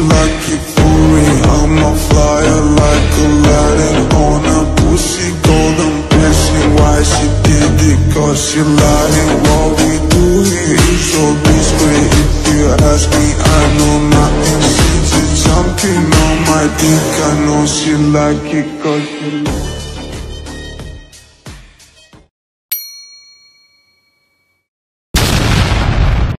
like it for me. I'm a flyer like Aladdin on a pussy golden blessing. Why she did it? Cause she lying. What we do here is so discreet. If you ask me, I know nothing. She's jumping on my dick. I know she like it cause she